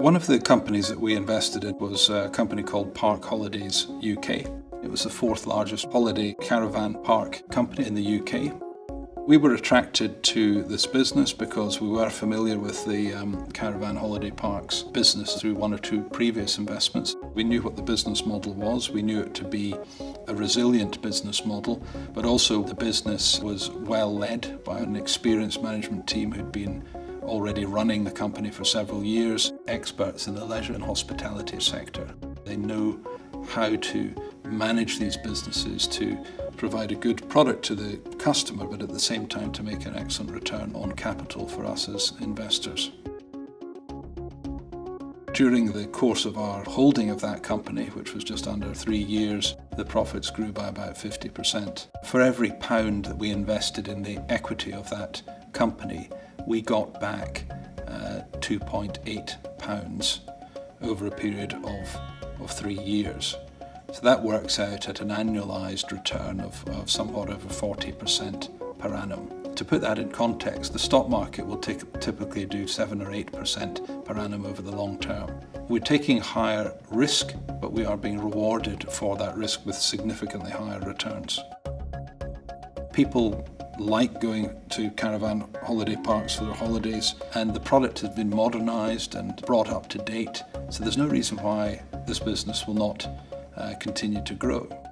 One of the companies that we invested in was a company called Park Holidays UK. It was the fourth largest holiday caravan park company in the UK. We were attracted to this business because we were familiar with the caravan holiday parks business through one or two previous investments. We knew what the business model was. We knew it to be a resilient business model, but also the business was well led by an experienced management team who'd been already running the company for several years, experts in the leisure and hospitality sector. They know how to manage these businesses to provide a good product to the customer, but at the same time to make an excellent return on capital for us as investors. During the course of our holding of that company, which was just under 3 years, the profits grew by about 50%. For every pound that we invested in the equity of that company, we got back 2.8 pounds over a period of 3 years. So that works out at an annualised return of somewhat over 40% per annum. To put that in context, the stock market will typically do 7 or 8% per annum over the long term. We're taking higher risk, but we are being rewarded for that risk with significantly higher returns. People like going to caravan holiday parks for their holidays, and the product has been modernised and brought up to date, so there's no reason why this business will not continue to grow.